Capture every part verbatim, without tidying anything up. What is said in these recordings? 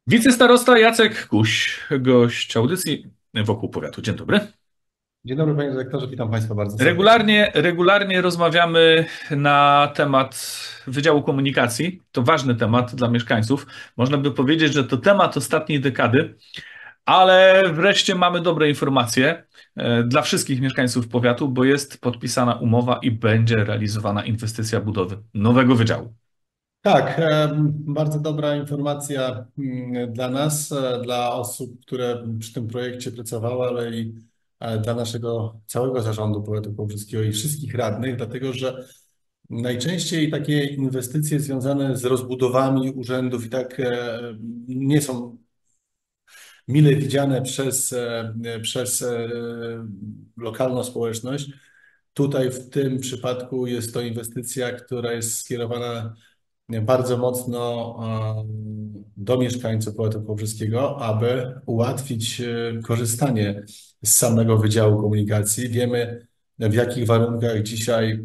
Wicestarosta Jacek Kuś, gość audycji Wokół Powiatu. Dzień dobry. Dzień dobry panie dyrektorze, witam państwa bardzo serdecznie. Regularnie, regularnie rozmawiamy na temat Wydziału Komunikacji. To ważny temat dla mieszkańców. Można by powiedzieć, że to temat ostatniej dekady, ale wreszcie mamy dobre informacje e, dla wszystkich mieszkańców powiatu, bo jest podpisana umowa i będzie realizowana inwestycja budowy nowego wydziału. Tak, em, bardzo dobra informacja mm, dla nas, e, dla osób, które przy tym projekcie pracowały, ale i e, dla naszego całego zarządu powiatu kołobrzegskiego i wszystkich radnych, dlatego że najczęściej takie inwestycje związane z rozbudowami urzędów i tak e, nie są mile widziane przez, e, przez e, lokalną społeczność. Tutaj w tym przypadku jest to inwestycja, która jest skierowana bardzo mocno e, do mieszkańców powiatu kołobrzegskiego, aby ułatwić e, korzystanie z samego Wydziału Komunikacji. Wiemy, w jakich warunkach dzisiaj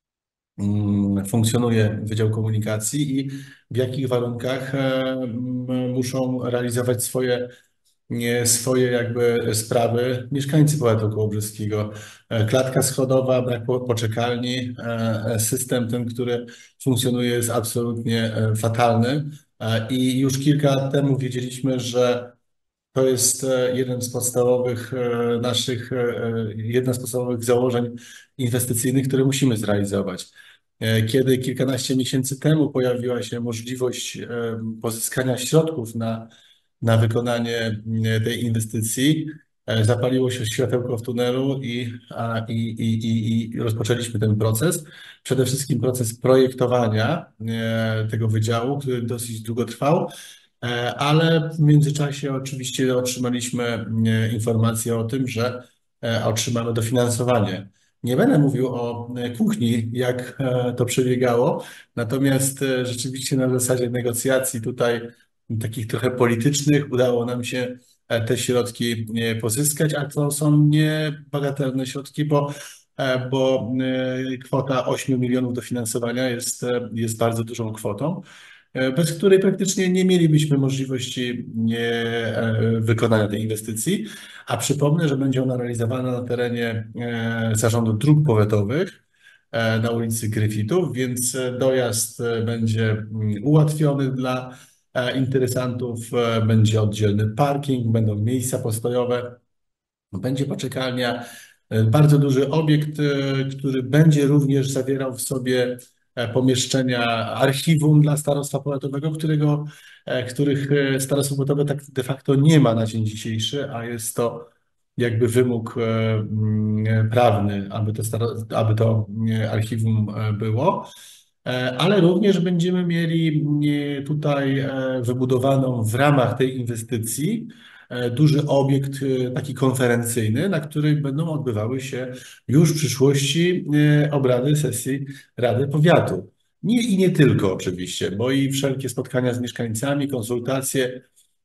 mm, funkcjonuje Wydział Komunikacji i w jakich warunkach e, m, muszą realizować swoje nie swoje jakby sprawy mieszkańcy powiatu kołobrzyskiego. E, Klatka schodowa, brak po- poczekalni, e, system ten, który funkcjonuje, jest absolutnie e, fatalny. E, I już kilka lat temu wiedzieliśmy, że to jest e, jeden z podstawowych e, naszych, e, e, jedna z podstawowych założeń inwestycyjnych, które musimy zrealizować. E, Kiedy kilkanaście miesięcy temu pojawiła się możliwość e, pozyskania środków na, na wykonanie e, tej inwestycji, e, zapaliło się światełko w tunelu i, a, i, i, i, i rozpoczęliśmy ten proces. Przede wszystkim proces projektowania e, tego wydziału, który dosyć długo trwał. E, Ale w międzyczasie oczywiście otrzymaliśmy e, informację o tym, że e, otrzymamy dofinansowanie. Nie będę mówił o e, kuchni, jak e, to przebiegało, natomiast e, rzeczywiście na zasadzie negocjacji tutaj takich trochę politycznych udało nam się e, te środki e, pozyskać, a to są niebagatelne środki, bo, e, bo e, kwota ośmiu milionów dofinansowania jest, e, jest bardzo dużą kwotą, e, bez której praktycznie nie mielibyśmy możliwości nie, e, wykonania tej inwestycji. A przypomnę, że będzie ona realizowana na terenie e, Zarządu Dróg Powiatowych e, na ulicy Gryfitów, więc e, dojazd e, będzie mm, ułatwiony dla e, interesantów, e, będzie oddzielny parking, będą miejsca postojowe. Będzie poczekalnia, e, bardzo duży obiekt, e, który będzie również zawierał w sobie e, pomieszczenia archiwum dla starostwa powiatowego, którego, e, których e, starostwo powiatowe tak de facto nie ma na dzień dzisiejszy, a jest to jakby wymóg e, mm, prawny, aby to, staro- aby to e, archiwum e, było. E, Ale również będziemy mieli e, tutaj e, wybudowaną w ramach tej inwestycji e, duży obiekt e, taki konferencyjny, na którym będą odbywały się już w przyszłości e, obrady sesji Rady Powiatu. Nie, i nie tylko oczywiście, bo i wszelkie spotkania z mieszkańcami, konsultacje.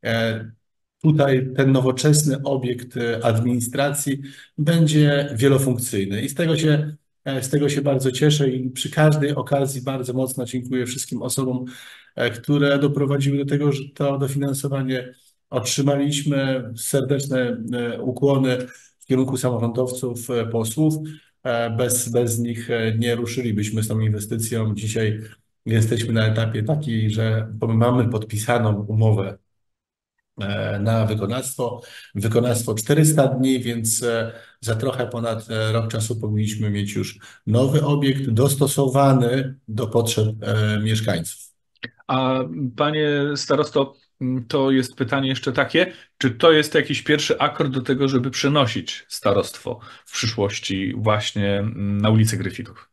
E, Tutaj ten nowoczesny obiekt e, administracji będzie wielofunkcyjny i z tego się, e, z tego się bardzo cieszę i przy każdej okazji bardzo mocno dziękuję wszystkim osobom, e, które doprowadziły do tego, że to dofinansowanie otrzymaliśmy. Serdeczne e, ukłony w kierunku samorządowców, e, posłów. E, Bez, bez nich e, nie ruszylibyśmy z tą inwestycją. Dzisiaj jesteśmy na etapie takiej, że mamy podpisaną umowę e, na wykonawstwo. Wykonawstwo czterysta dni, więc e, za trochę ponad e, rok czasu powinniśmy mieć już nowy obiekt dostosowany do potrzeb e, mieszkańców. A panie starosto, to jest pytanie jeszcze takie, czy to jest jakiś pierwszy akord do tego, żeby przenosić starostwo w przyszłości właśnie na ulicę Gryfitów?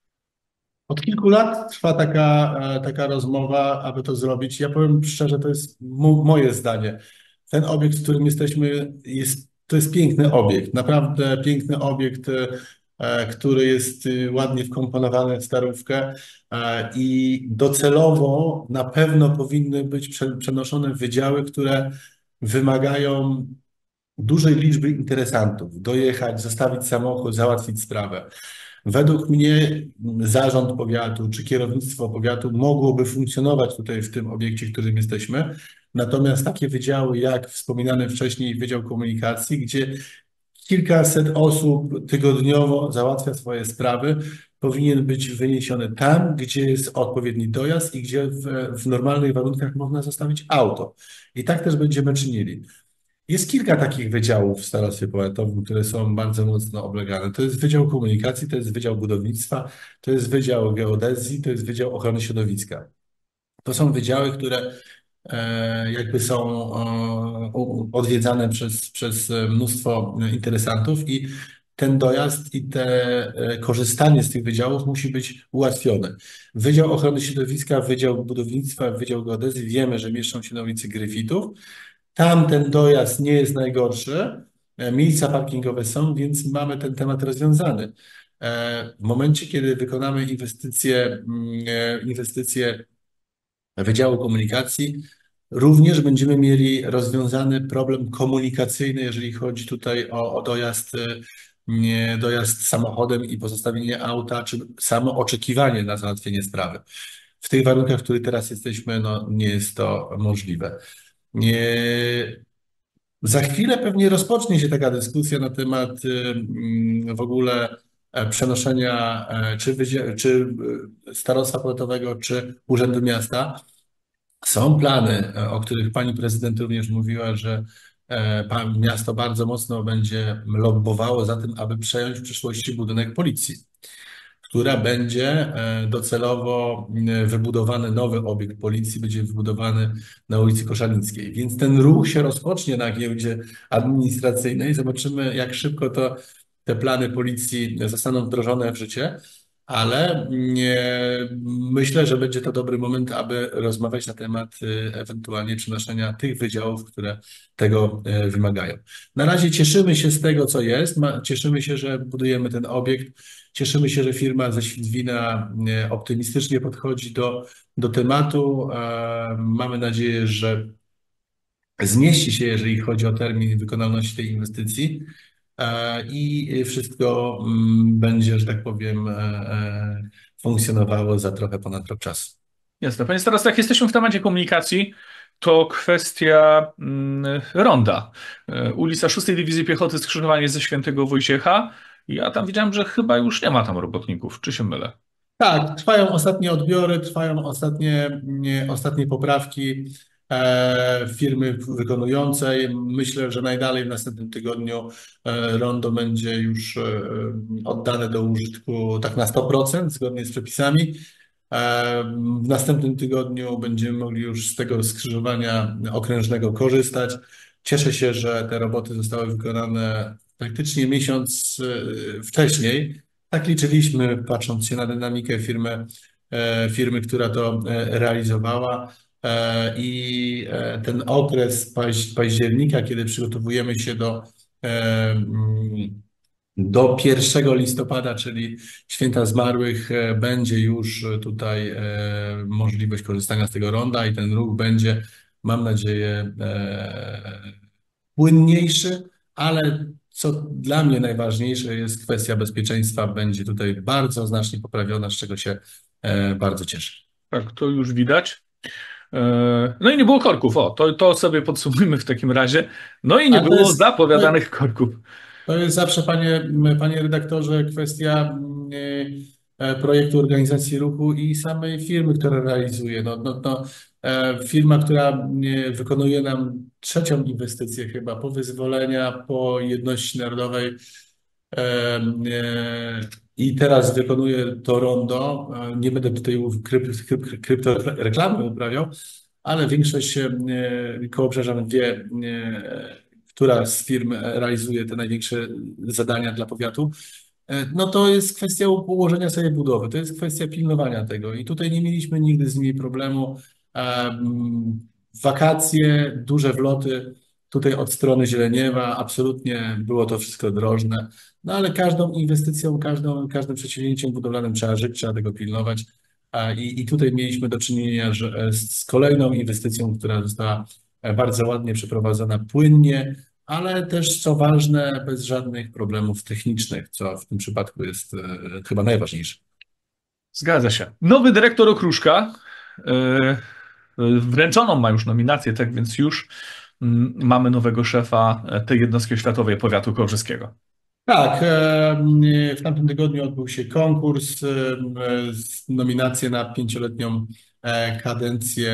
Od kilku lat trwa taka, e, taka rozmowa, aby to zrobić. Ja powiem szczerze, to jest mu, moje zdanie. Ten obiekt, w którym jesteśmy, jest, to jest piękny obiekt, naprawdę piękny obiekt, e, e, który jest e, ładnie wkomponowany w starówkę e, i docelowo na pewno powinny być prze- przenoszone wydziały, które wymagają dużej liczby interesantów, dojechać, zostawić samochód, załatwić sprawę. Według mnie zarząd powiatu czy kierownictwo powiatu mogłoby funkcjonować tutaj w tym obiekcie, w którym jesteśmy, Natomiast takie wydziały jak wspominany wcześniej Wydział Komunikacji, gdzie kilkaset osób tygodniowo załatwia swoje sprawy, powinien być wyniesiony tam, gdzie jest odpowiedni dojazd i gdzie w, w normalnych warunkach można zostawić auto. I tak też będziemy czynili. Jest kilka takich wydziałów w Starostwie Powiatowym, które są bardzo mocno oblegane. To jest Wydział Komunikacji, to jest Wydział Budownictwa, to jest Wydział Geodezji, to jest Wydział Ochrony Środowiska. To są wydziały, które e, jakby są e, u- odwiedzane przez, przez mnóstwo interesantów i ten dojazd i te e, korzystanie z tych wydziałów musi być ułatwione. Wydział Ochrony Środowiska, Wydział Budownictwa, Wydział Geodezji wiemy, że mieszczą się na ulicy Gryfitów. Tam ten dojazd nie jest najgorszy. E, Miejsca parkingowe są, więc mamy ten temat rozwiązany. E, W momencie, kiedy wykonamy inwestycje, mm, e, inwestycje Wydziału Komunikacji, również będziemy mieli rozwiązany problem komunikacyjny, jeżeli chodzi tutaj o, o dojazd, e, nie, dojazd samochodem i pozostawienie auta, czy samo oczekiwanie na załatwienie sprawy. W tych warunkach, w których teraz jesteśmy, no, nie jest to możliwe. Nie, za chwilę pewnie rozpocznie się taka dyskusja na temat y, mm, w ogóle e, przenoszenia e, czy, wydzia- czy e, starostwa powiatowego, czy Urzędu Miasta. Są plany, e, o których pani prezydent również mówiła, że e, pan- miasto bardzo mocno będzie lobbowało za tym, aby przejąć w przyszłości budynek policji, która będzie e, docelowo e, wybudowany nowy obiekt policji, będzie wybudowany na ulicy Koszalińskiej. Więc ten ruch się rozpocznie na giełdzie administracyjnej. Zobaczymy, jak szybko to te plany policji zostaną wdrożone w życie. Ale nie, myślę, że będzie to dobry moment, aby rozmawiać na temat e, ewentualnie przenoszenia tych wydziałów, które tego e, wymagają. Na razie cieszymy się z tego, co jest. Ma- Cieszymy się, że budujemy ten obiekt. Cieszymy się, że firma ze Świdwina e, optymistycznie podchodzi do, do tematu. E, Mamy nadzieję, że zmieści się, jeżeli chodzi o termin wykonalności tej inwestycji e, i wszystko mm, będzie, że tak powiem, e, e, funkcjonowało za trochę ponad rok czasu. Jasne. Panie starosto, jak jesteśmy w temacie komunikacji, to kwestia mm, ronda. E, Ulica szóstej Dywizji Piechoty, skrzyżowanie ze Świętego Wojciecha. Ja tam widziałem, że chyba już nie ma tam robotników. Czy się mylę? Tak, trwają ostatnie odbiory, trwają ostatnie, nie, ostatnie poprawki e, firmy wykonującej. Myślę, że najdalej w następnym tygodniu e, rondo będzie już e, oddane do użytku tak na sto procent zgodnie z przepisami. E, W następnym tygodniu będziemy mogli już z tego skrzyżowania okrężnego korzystać. Cieszę się, że te roboty zostały wykonane praktycznie miesiąc e, wcześniej. Tak liczyliśmy, patrząc się na dynamikę firmy, e, firmy, która to e, realizowała. E, I e, ten okres paź- października, kiedy przygotowujemy się do, e, mm, do pierwszego listopada, czyli Święta Zmarłych, e, będzie już tutaj e, możliwość korzystania z tego ronda i ten ruch będzie, mam nadzieję, e, płynniejszy, ale co dla mnie najważniejsze jest kwestia bezpieczeństwa, będzie tutaj bardzo znacznie poprawiona, z czego się e, bardzo cieszę. Tak, to już widać. E, No i nie było korków. O, to, to sobie podsumujmy w takim razie. No i nie A to było jest, to, zapowiadanych korków. to jest zawsze, panie, panie redaktorze, kwestia mm, e, projektu organizacji ruchu i samej firmy, która realizuje. No, no, no, e, firma, która mm, wykonuje nam trzecią inwestycję chyba po wyzwolenia, po jedności narodowej. E, e, I teraz wykonuję to rondo. E, Nie będę tutaj kryp, kryp, kryptoreklamy uprawiał, ale większość e, kołobrzeżan wie, e, która z firm realizuje te największe zadania dla powiatu. E, No to jest kwestia ułożenia sobie budowy, to jest kwestia pilnowania tego i tutaj nie mieliśmy nigdy z nimi problemu. Em, Wakacje, duże wloty tutaj od strony Zieleniewa, absolutnie było to wszystko drożne. No ale każdą inwestycją, każdą, każdym przedsięwzięciem budowlanym trzeba żyć, trzeba tego pilnować. A I, i tutaj mieliśmy do czynienia że, e, z, z kolejną inwestycją, która została e, bardzo ładnie przeprowadzona, płynnie, ale też, co ważne, bez żadnych problemów technicznych, co w tym przypadku jest e, chyba najważniejsze. Zgadza się. Nowy dyrektor Okruszka. E, wręczoną ma już nominację, tak więc już mm, mamy nowego szefa tej jednostki oświatowej powiatu kołbrzyskiego. Tak, e, w tamtym tygodniu odbył się konkurs, e, z- nominację na pięcioletnią e, kadencję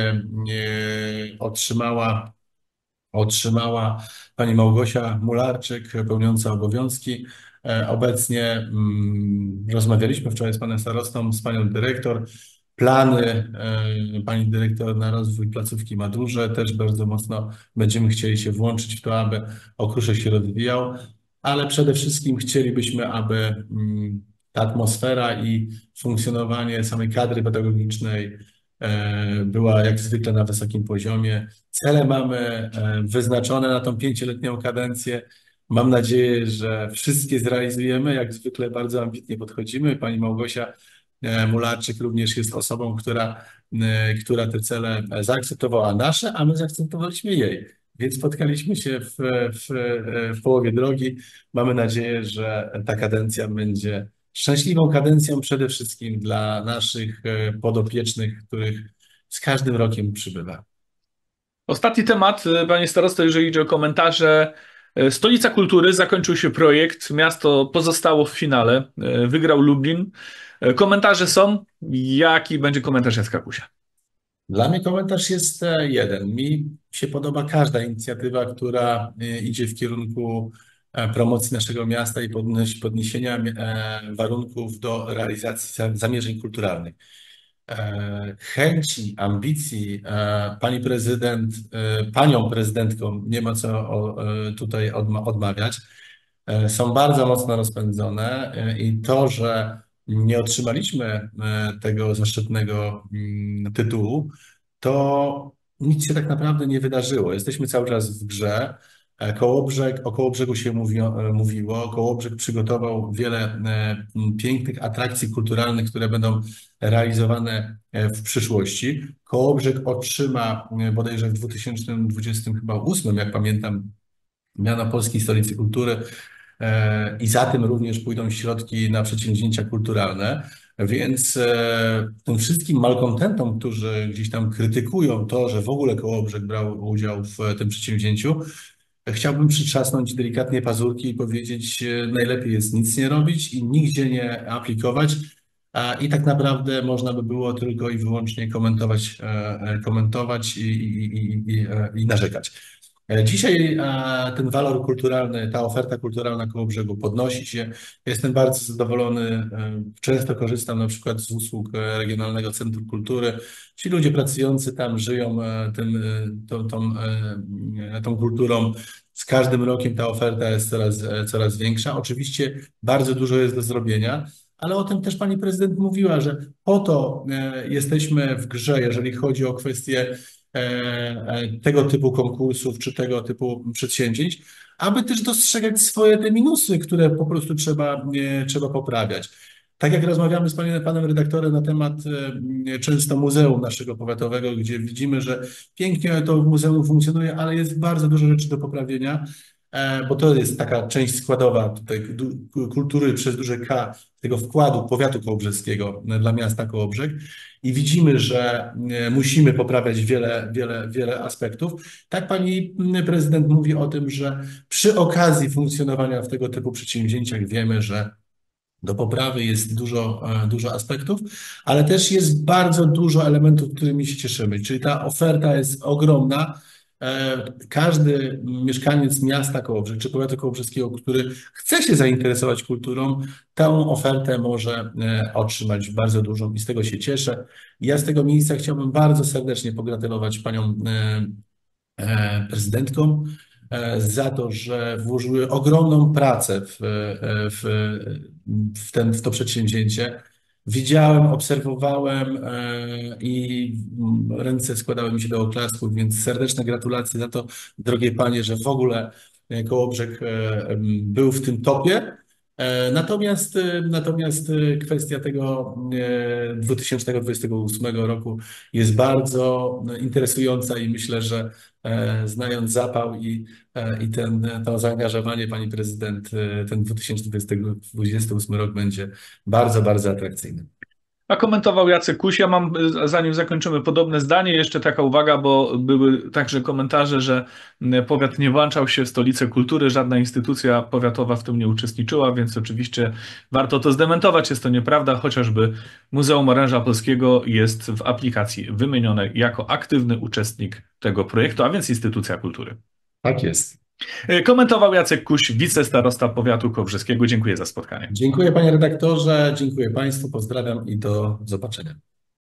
e, otrzymała otrzymała pani Małgosia Mularczyk, pełniąca obowiązki. E, Obecnie mm, rozmawialiśmy wczoraj z panem starostą, z panią dyrektor. Plany e, pani dyrektor na rozwój placówki ma duże. Też bardzo mocno będziemy chcieli się włączyć w to, aby okruszek się rozwijał, ale przede wszystkim chcielibyśmy, aby mm, ta atmosfera i funkcjonowanie samej kadry pedagogicznej e, była jak zwykle na wysokim poziomie. Cele mamy e, wyznaczone na tą pięcioletnią kadencję. Mam nadzieję, że wszystkie zrealizujemy. Jak zwykle bardzo ambitnie podchodzimy. Pani Małgosia e, Mularczyk również jest osobą, która, e, która te cele zaakceptowała nasze, a my zaakceptowaliśmy jej. Więc spotkaliśmy się w, w, w połowie drogi. Mamy nadzieję, że ta kadencja będzie szczęśliwą kadencją przede wszystkim dla naszych e, podopiecznych, których z każdym rokiem przybywa. Ostatni temat, e, panie starosto, jeżeli idzie o komentarze. E, Stolica Kultury, zakończył się projekt, miasto pozostało w finale, e, wygrał Lublin. E, Komentarze są. Jaki będzie komentarz Jacka Kusia? Dla mnie komentarz jest e, jeden. Mi się podoba każda inicjatywa, która e, idzie w kierunku e, promocji naszego miasta i podnieś- podniesienia e, warunków do realizacji za- zamierzeń kulturalnych. E, Chęci, ambicji e, pani prezydent, e, panią prezydentką, nie ma co o, e, tutaj odma- odmawiać, e, są bardzo mocno rozpędzone e, i to, że nie otrzymaliśmy e, tego zaszczytnego mm, tytułu, to nic się tak naprawdę nie wydarzyło. Jesteśmy cały czas w grze. E, Kołobrzeg, o Kołobrzegu się mówio, e, mówiło. Kołobrzeg przygotował wiele e, m, pięknych atrakcji kulturalnych, które będą realizowane e, w przyszłości. Kołobrzeg otrzyma e, bodajże w dwa tysiące dwudziestym chyba ósmym, jak pamiętam, miano Polskiej Stolicy Kultury e, i za tym również pójdą środki na przedsięwzięcia kulturalne. Więc e, tym wszystkim malkontentom, którzy gdzieś tam krytykują to, że w ogóle Kołobrzeg brał udział w tym przedsięwzięciu, chciałbym przytrzasnąć delikatnie pazurki i powiedzieć, e, najlepiej jest nic nie robić i nigdzie nie aplikować. A, I tak naprawdę można by było tylko i wyłącznie komentować, e, e, komentować i, i, i, i, e, i narzekać. E, Dzisiaj e, ten walor kulturalny, ta oferta kulturalna Kołobrzegu podnosi się. Jestem bardzo zadowolony. e, Często korzystam na przykład z usług e, Regionalnego Centrum Kultury. Ci ludzie pracujący tam żyją e, tym, e, tą, tą, e, tą kulturą. Z każdym rokiem ta oferta jest coraz, e, coraz większa. Oczywiście bardzo dużo jest do zrobienia, ale o tym też pani prezydent mówiła, że po to e, jesteśmy w grze, jeżeli chodzi o kwestie e, e, tego typu konkursów czy tego typu przedsięwzięć, aby też dostrzegać swoje te minusy, które po prostu trzeba, e, trzeba poprawiać. Tak jak rozmawiamy z panem, panem redaktorem na temat e, często muzeum naszego powiatowego, gdzie widzimy, że pięknie to muzeum funkcjonuje, ale jest bardzo dużo rzeczy do poprawienia, e, bo to jest taka część składowa tutaj du- kultury przez duże K, tego wkładu powiatu kołobrzeskiego dla miasta Kołobrzeg i widzimy, że e, musimy poprawiać wiele, wiele, wiele aspektów. Tak pani prezydent mówi o tym, że przy okazji funkcjonowania w tego typu przedsięwzięciach wiemy, że do poprawy jest dużo, e, dużo aspektów, ale też jest bardzo dużo elementów, którymi się cieszymy. Czyli ta oferta jest ogromna. E, Każdy mieszkaniec miasta Kołobrzeg czy powiatu kołobrzeskiego, który chce się zainteresować kulturą, tę ofertę może e, otrzymać bardzo dużą i z tego się cieszę. Ja z tego miejsca chciałbym bardzo serdecznie pogratulować paniom e, e, prezydentkom e, za to, że włożyły ogromną pracę w, e, w, w, ten, w to przedsięwzięcie. Widziałem, obserwowałem e, i mm, ręce składały mi się do oklasków, więc serdeczne gratulacje za to, drogie panie, że w ogóle e, Kołobrzeg e, em, był w tym topie. E, Natomiast, e, natomiast e, kwestia tego e, dwa tysiące dwudziestego ósmego roku jest bardzo interesująca i myślę, że e, znając zapał i, e, i ten, to zaangażowanie pani prezydent, e, ten dwa tysiące dwudziesty ósmy rok będzie bardzo, bardzo atrakcyjny. A komentował Jacek Kuś. Ja mam, zanim zakończymy, podobne zdanie. Jeszcze taka uwaga, bo były także komentarze, że powiat nie włączał się w stolicę kultury, żadna instytucja powiatowa w tym nie uczestniczyła, więc oczywiście warto to zdementować. Jest to nieprawda, chociażby Muzeum Oręża Polskiego jest w aplikacji wymienione jako aktywny uczestnik tego projektu, a więc instytucja kultury. Tak jest. Komentował Jacek Kuś, wicestarosta powiatu kołbrzyskiego. Dziękuję za spotkanie. Dziękuję panie redaktorze, dziękuję państwu, pozdrawiam i do zobaczenia.